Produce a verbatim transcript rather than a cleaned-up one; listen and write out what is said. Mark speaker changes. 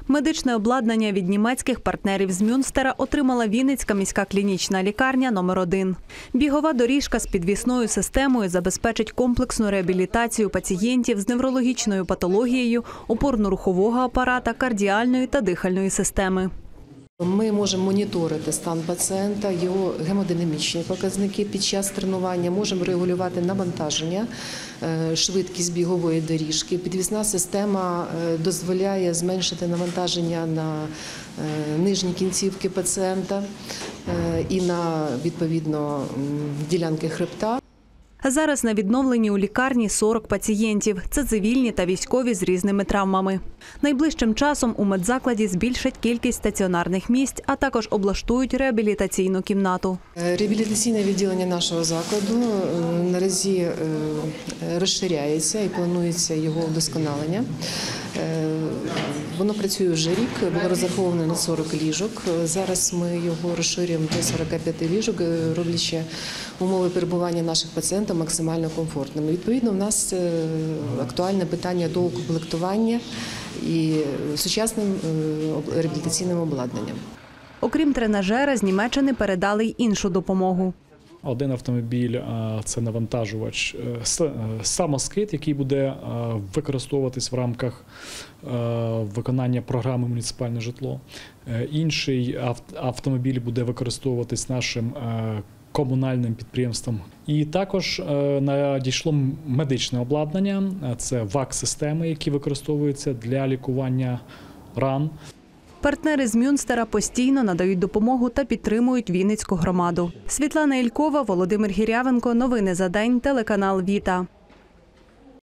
Speaker 1: Медичне обладнання від німецьких партнерів з Мюнстера отримала Вінницька міська клінічна лікарня номер один. Бігова доріжка з підвісною системою забезпечить комплексну реабілітацію пацієнтів з неврологічною патологією, опорно-рухового апарата, кардіальної та дихальної системи.
Speaker 2: Ми можемо моніторити стан пацієнта, його гемодинамічні показники під час тренування, можемо регулювати навантаження, швидкість бігової доріжки. Підвісна система дозволяє зменшити навантаження на нижні кінцівки пацієнта і на, відповідно, ділянки хребта.
Speaker 1: Зараз на відновленні у лікарні сорок пацієнтів. Це цивільні та військові з різними травмами. Найближчим часом у медзакладі збільшать кількість стаціонарних місць, а також облаштують реабілітаційну кімнату.
Speaker 2: Реабілітаційне відділення нашого закладу наразі розширяється і планується його вдосконалення. Воно працює вже рік, було розраховано на сорок ліжок. Зараз ми його розширюємо до сорока п'яти ліжок, роблячи умови перебування наших пацієнтів максимально комфортними. Відповідно, у нас актуальне питання доукомплектування і сучасним реабілітаційним обладнанням.
Speaker 1: Окрім тренажера, з Німеччини передали й іншу допомогу.
Speaker 3: Один автомобіль – це навантажувач, самоскид, який буде використовуватись в рамках виконання програми «Муніципальне житло». Інший автомобіль буде використовуватись нашим комунальним підприємством. І також надійшло медичне обладнання, це ВАК-системи, які використовуються для лікування ран.
Speaker 1: Партнери з Мюнстера постійно надають допомогу та підтримують Вінницьку громаду. Світлана Ількова, Володимир Гірявенко. Новини за день. Телеканал «Віта».